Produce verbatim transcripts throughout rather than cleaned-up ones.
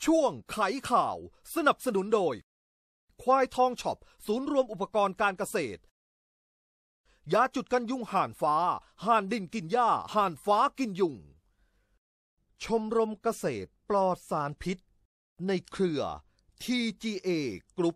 ช่วงไขข่าวสนับสนุนโดยควายทองช็อปศูนย์รวมอุปกรณ์การเกษตรยาจุดกันยุงห่านฟ้าห่านดินกินหญ้าห่านฟ้ากินยุงชมรมเกษตรปลอดสารพิษในเครือ ที จี เอ Group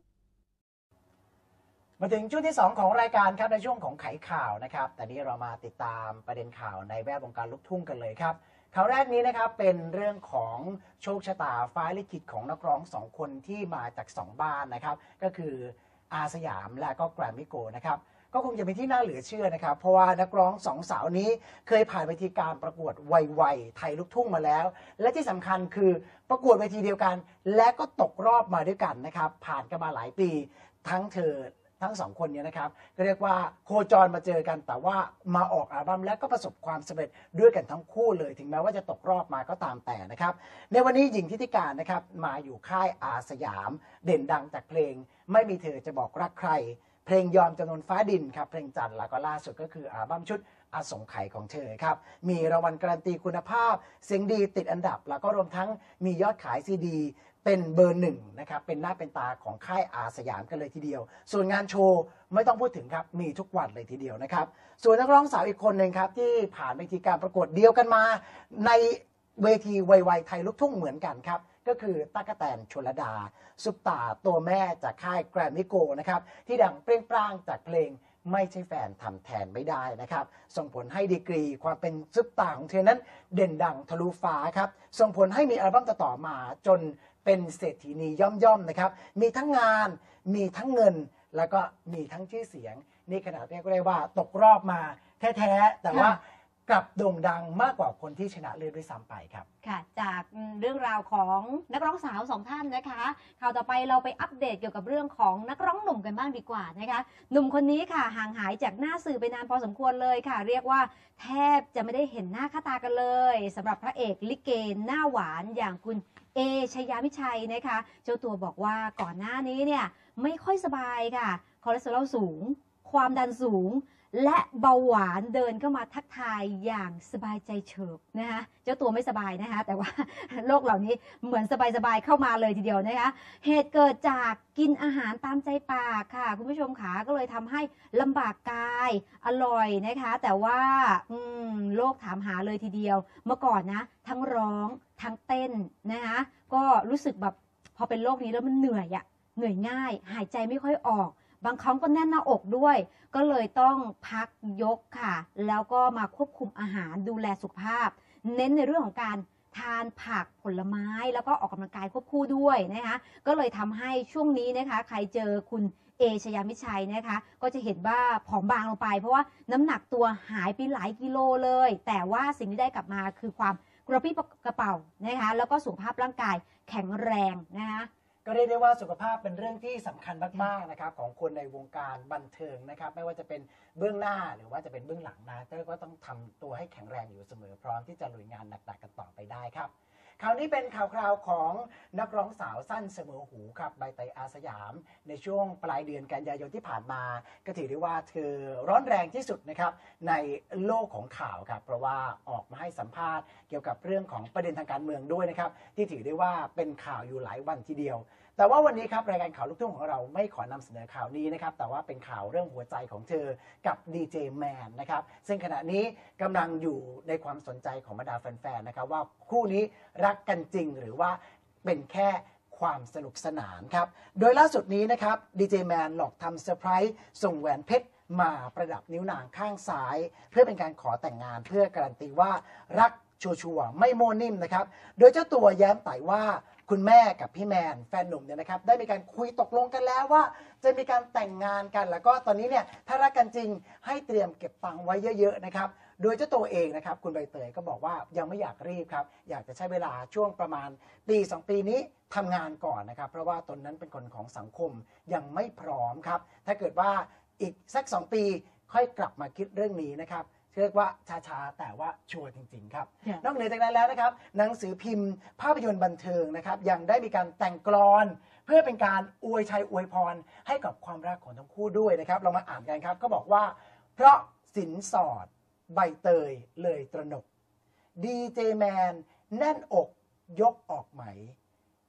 มาถึงช่วงที่สองของรายการครับในช่วงของไขข่าวนะครับแต่นี้เรามาติดตามประเด็นข่าวในแวดวงการลูกทุ่งกันเลยครับข่าวแรกนี้นะครับเป็นเรื่องของโชคชะตาฟ้าลิขิตของนักร้องสองคนที่มาจากสองบ้านนะครับก็คืออาสยามและก็แกรมมี่โกนะครับก็คงจะเป็นที่น่าเหลือเชื่อนะครับเพราะว่านักร้องสองสาวนี้เคยผ่านเวทีการประกวดวัยๆไทยลูกทุ่งมาแล้วและที่สำคัญคือประกวดเวทีเดียวกันและก็ตกรอบมาด้วยกันนะครับผ่านกันมาหลายปีทั้งเธอทั้งสองคนนี้นะครับก็เรียกว่าโคจรมาเจอกันแต่ว่ามาออกอัลบั้มและก็ประสบความสำเร็จด้วยกันทั้งคู่เลยถึงแม้ว่าจะตกรอบมาก็ตามแต่นะครับในวันนี้หญิงทิติการนะครับมาอยู่ค่ายอาสยามเด่นดังจากเพลงไม่มีเธอจะบอกรักใครเพลงยอมจำนวนฟ้าดินครับเพลงจันทร์แล้วก็ล่าสุดก็คืออัลบั้มชุดอสงไขยของเธอครับมีรางวัลการันตีคุณภาพเสียงดีติดอันดับแล้วก็รวมทั้งมียอดขายซีดีเป็นเบอร์หนึ่งนะครับเป็นหน้าเป็นตาของค่ายอาสยามกันเลยทีเดียวส่วนงานโชว์ไม่ต้องพูดถึงครับมีทุกวันเลยทีเดียวนะครับส่วนนักร้องสาวอีกคนหนึ่งครับที่ผ่านเวทีการประกวดเดียวกันมาในเวทีวัยๆไทยลูกทุ่งเหมือนกันครับก็คือตั๊กแตนชลดาซุปตาตัวแม่จากค่ายแกรมมี่โกนะครับที่ดังเปรี้ยงปร้างจากเพลงไม่ใช่แฟนทำแทนไม่ได้นะครับส่งผลให้ดีกรีความเป็นซุปตาของเธอนั้นเด่นดังทะลุฟ้าครับส่งผลให้มีอัลบั้มต่อๆมาจนเป็นเศรษฐีนีย่อมๆนะครับมีทั้งงานมีทั้งเงินแล้วก็มีทั้งชื่อเสียงนี่ขนาดเรียกได้ว่าตกรอบมาแท้ๆแต่ว่ากลับโด่งดังมากกว่าคนที่ชนะเลิศด้วยซ้ำไปครับค่ะจากเรื่องราวของนักร้องสาวสองท่านนะคะข่าวต่อไปเราไปอัปเดตเกี่ยวกับเรื่องของนักร้องหนุ่มกันบ้างดีกว่านะคะหนุ่มคนนี้ค่ะห่างหายจากหน้าสื่อไปนานพอสมควรเลยค่ะเรียกว่าแทบจะไม่ได้เห็นหน้าค่าตากันเลยสำหรับพระเอกลิเกหน้าหวานอย่างคุณเอชยามิชัยนะคะเจ้าตัวบอกว่าก่อนหน้านี้เนี่ยไม่ค่อยสบายค่ะคอเลสเตอรอลสูงความดันสูงและเบาหวานเดินเข้ามาทักทายอย่างสบายใจเฉิบนะคะเจ้าตัวไม่สบายนะคะแต่ว่าโรคเหล่านี้เหมือนสบายๆเข้ามาเลยทีเดียวนะคะเหตุเกิดจากกินอาหารตามใจปากค่ะคุณผู้ชมขาก็เลยทำให้ลำบากกายอร่อยนะคะแต่ว่าโรคถามหาเลยทีเดียวเมื่อก่อนนะทั้งร้องทั้งเต้นนะคะก็รู้สึกแบบพอเป็นโรคนี้แล้วมันเหนื่อยอะเหนื่อยง่ายหายใจไม่ค่อยออกบางครั้งก็แน่นหน้าอกด้วยก็เลยต้องพักยกค่ะแล้วก็มาควบคุมอาหารดูแลสุขภาพเน้นในเรื่องของการทานผักผลไม้แล้วก็ออกกำลังกายควบคู่ด้วยนะคะก็เลยทำให้ช่วงนี้นะคะใครเจอคุณเอชยามิชัยนะคะก็จะเห็นว่าผอมบางลงไปเพราะว่าน้ำหนักตัวหายไปหลายกิโลเลยแต่ว่าสิ่งที่ได้กลับมาคือความกระปรี้กระเป๋านะคะแล้วก็สุขภาพร่างกายแข็งแรงนะคะก็เรียกได้ว่าสุขภาพเป็นเรื่องที่สำคัญมากๆนะครับของคนในวงการบันเทิงนะครับไม่ว่าจะเป็นเบื้องหน้าหรือว่าจะเป็นเบื้องหลังนะก็ต้องทำตัวให้แข็งแรงอยู่เสมอพร้อมที่จะลุยงานหนักๆกันต่อไปได้ครับคราวนี้เป็นข่าวคราวของนักร้องสาวสั้นเสมอหูครับใบเตยอาสยามในช่วงปลายเดือนกันยายนที่ผ่านมาก็ถือได้ว่าเธอร้อนแรงที่สุดนะครับในโลกของข่าวครับเพราะว่าออกมาให้สัมภาษณ์เกี่ยวกับเรื่องของประเด็นทางการเมืองด้วยนะครับที่ถือได้ว่าเป็นข่าวอยู่หลายวันทีเดียวแต่ว่าวันนี้ครับรายการข่าวลูกทุ่งของเราไม่ขอนำเสนอข่าวนี้นะครับแต่ว่าเป็นข่าวเรื่องหัวใจของเธอกับดีเจแมนนะครับซึ่งขณะนี้กำลังอยู่ในความสนใจของบรรดาแฟนๆนะครับว่าคู่นี้รักกันจริงหรือว่าเป็นแค่ความสนุกสนานครับโดยล่าสุดนี้นะครับดีเจแมนหลอกทำเซอร์ไพรส์ส่งแหวนเพชรมาประดับนิ้วนางข้างซ้ายเพื่อเป็นการขอแต่งงานเพื่อการันตีว่ารักชัวร์ๆไม่โม้นิ่มนะครับโดยเจ้าตัวแย้มไต่ว่าคุณแม่กับพี่แมนแฟนหนุ่มเนี่ยนะครับได้มีการคุยตกลงกันแล้วว่าจะมีการแต่งงานกันแล้วก็ตอนนี้เนี่ยถ้ารักกันจริงให้เตรียมเก็บตังค์ไว้เยอะๆนะครับโดยเจ้าตัวเองนะครับคุณใบเตยก็บอกว่ายังไม่อยากรีบครับอยากจะใช้เวลาช่วงประมาณปีสองปีนี้ทำงานก่อนนะครับเพราะว่าตนนั้นเป็นคนของสังคมยังไม่พร้อมครับถ้าเกิดว่าอีกสักสองปีค่อยกลับมาคิดเรื่องนี้นะครับเรียกว่าช้าๆแต่ว่าชัวร์จริงๆครับ yeah. นอกเหนือจากนั้นแล้วนะครับหนังสือพิมพ์ภาพยนตร์บันเทิงนะครับยังได้มีการแต่งกลอนเพื่อเป็นการอวยชัยอวยพรให้กับความรักของทั้งคู่ด้วยนะครับเรามาอ่านกันครับก็บอกว่าเพราะสินสอดใบเตยเลยตระหนกดีเจแมนแน่นอกยกออกไหมแ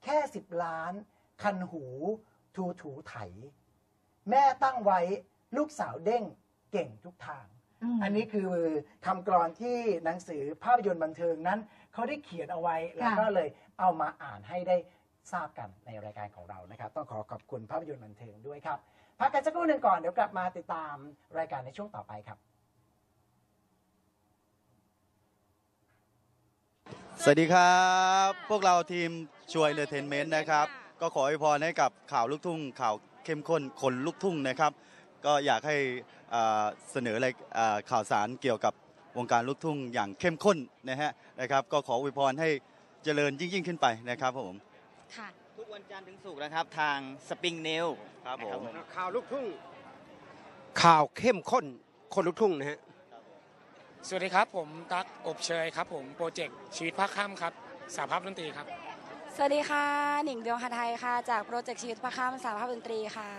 แค่สิบล้านคันหูทูถูไถแม่ตั้งไว้ลูกสาวเด้งเก่งทุกทาง อันนี้คือคำกลอนที่หนังสือภาพยนตร์บันเทิงนั้นเขาได้เขียนเอาไว้แล้วก็เลยเอามาอ่านให้ได้ทราบกันในรายการของเรานะครับต้องขอขอบคุณภาพยนตร์บันเทิงด้วยครับพักกันสักครู่หนึ่งก่อนเดี๋ยวกลับมาติดตามรายการในช่วงต่อไปครับสวัสดีครับพวกเราทีมช่วยเอนเตอร์เทนเมนต์นะครับก็ขออวยพรให้กับข่าวลูกทุ่งข่าวเข้มข้นคนลูกทุ่งนะครับก็อยากให้เสนออะไรข่าวสารเกี่ยวกับวงการลูกทุ่งอย่างเข้มข้นนะฮะนะครับก็ขออวยพรให้เจริญยิ่งยิ่งขึ้นไปนะครับผมค่ะทุกวันจันทร์ถึงศุกร์นะครับทางสปริงนิวครับผมข่าวลูกทุ่งข่าวเข้มข้นคนลูกทุ่งนะฮะสวัสดีครับผมตั๊กอบเชยครับผมโปรเจกต์ชีวิตภาคค่ำครับสาภาพดนตรีครับสวัสดีค่ะหนิงดวงหทัยค่ะจากโปรเจกต์ชีวิตภาคค่ำสาภาพดนตรีค่ะ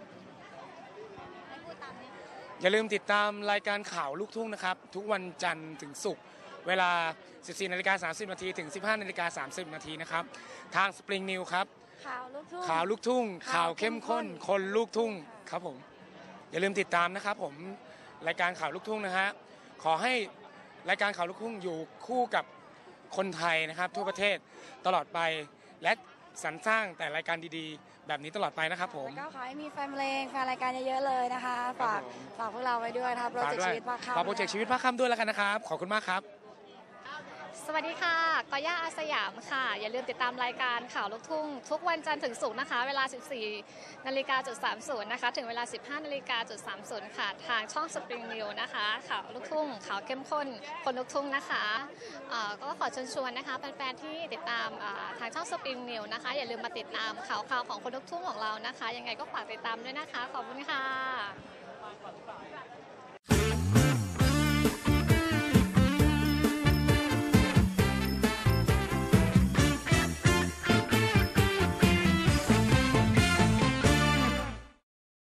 อย่าลืมติดตามรายการข่าวลูกทุ่งนะครับทุกวันจันทร์ถึงศุกร์เวลา สิบสี่นาฬิกาสามสิบนาทีถึง สิบห้านาฬิกาสามสิบนาทีนะครับทางสปริงนิวครับข่าวลูกทุ่งข่าวลูกทุ่งข่าวเข้มข้นคนลูกทุ่งครับผมอย่าลืมติดตามนะครับผมรายการข่าวลูกทุ่งนะฮะขอให้รายการข่าวลูกทุ่งอยู่คู่กับคนไทยนะครับทั่วประเทศตลอดไปและสรรสร้างแต่รายการดีๆแบบนี้ตลอดไปนะครับผมแล้วก็ขอให้มีแฟนเพลงแฟนรายการเยอะๆเลยนะคะฝากฝากพวกเราไว้ด้วยนะคะโปรเจกต์ชีวิตภาคค่ำฝากโปรเจกต์ชีวิตภาคค่ำด้วยแล้วกันนะครับขอบคุณมากครับสวัสดีค่ะกอย่าอาสยามค่ะอย่าลืมติดตามรายการข่าวลูกทุ่งทุกวันจันทร์ถึงศุกร์นะคะเวลา สิบสี่นาฬิกาสามสิบนะคะถึงเวลา สิบห้านาฬิกาสามสิบค่ะทางช่องสปริงนิวนะคะข่าวลูกทุ่งข่าวเข้มข้นคนลูกทุ่งนะคะก็ขอเชิญชวนนะคะแฟนๆที่ติดตามทางช่องสปริงนิวนะคะอย่าลืมมาติดตามข่าวข่าวของคนลูกทุ่งของเรานะคะยังไงก็ฝากติดตามด้วยนะคะขอบคุณค่ะ